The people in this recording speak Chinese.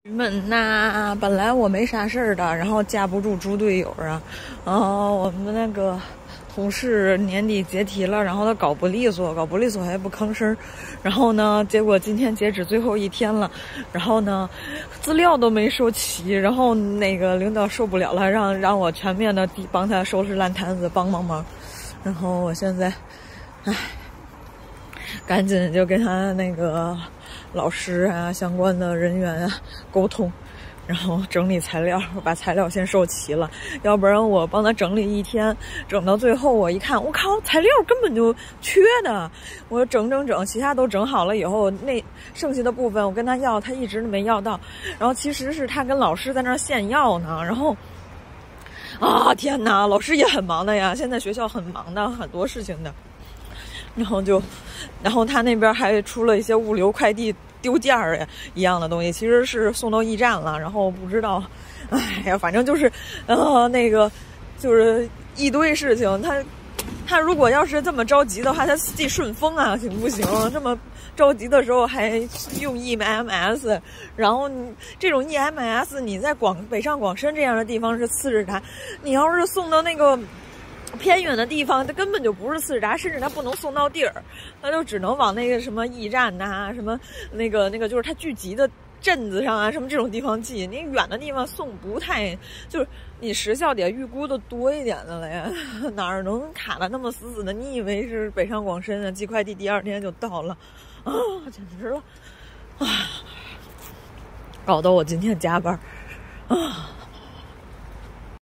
们呐，本来我没啥事儿的，然后架不住猪队友啊，我们那个同事年底结题了，然后他搞不利索还不吭声，然后呢，结果今天截止最后一天了，然后呢，资料都没收齐，然后那个领导受不了了，让我全面的帮他收拾烂摊子，帮忙，然后我现在，赶紧就跟他那个老师啊、相关的人员啊沟通，然后整理材料，把材料先收齐了，要不然我帮他整理一天，整到最后我一看，我靠，材料根本就缺的，我整，其他都整好了以后，那剩下的部分我跟他要，他一直都没要到，然后其实是他跟老师在那儿现要呢，然后。天哪，老师也很忙的呀，现在学校很忙的，很多事情的。然后他那边还出了一些物流快递丢件儿一样的东西，其实是送到驿站了，然后不知道，反正就是那个就是一堆事情。他如果要是这么着急的话，他寄顺丰啊，行不行？这么着急的时候还用 EMS， 然后这种 EMS 你在北上广深这样的地方是次日达，你要是送到那个偏远的地方，它根本就不是次日达，甚至它不能送到地儿，它就只能往那个什么驿站呐、什么那个就是它聚集的镇子上啊，什么这种地方寄。你远的地方送不太，就是你时效得预估的多一点的了呀，哪儿能卡的那么死的？你以为是北上广深啊，寄快递第二天就到了啊，简直了啊！搞得我今天加班啊。